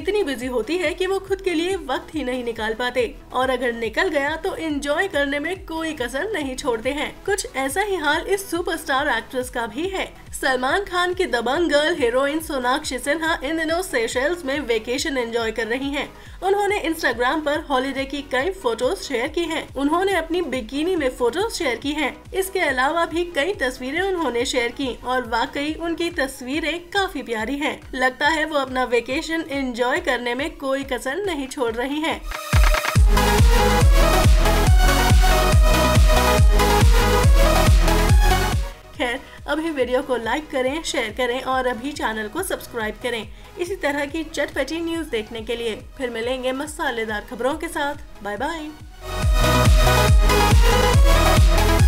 इतनी बिजी होती है कि वो खुद के लिए वक्त ही नहीं निकाल पाते, और अगर निकल गया तो एंजॉय करने में कोई कसर नहीं छोड़ते हैं। कुछ ऐसा ही हाल इस सुपरस्टार एक्ट्रेस का भी है। सलमान खान की दबंग गर्ल हीरोइन सोनाक्षी सिन्हा इन दिनों सेशेल्स में वेकेशन एंजॉय कर रही हैं। उन्होंने इंस्टाग्राम पर हॉलिडे की कई फोटोज शेयर की हैं। उन्होंने अपनी बिकिनी में फोटोज शेयर की हैं। इसके अलावा भी कई तस्वीरें उन्होंने शेयर की और वाकई उनकी तस्वीरें काफी प्यारी हैं। लगता है वो अपना वेकेशन एंजॉय करने में कोई कसर नहीं छोड़ रही हैं। खैर, अभी वीडियो को लाइक करें, शेयर करें और अभी चैनल को सब्सक्राइब करें। इसी तरह की चटपटी न्यूज़ देखने के लिए फिर मिलेंगे मसालेदार खबरों के साथ। Bye bye.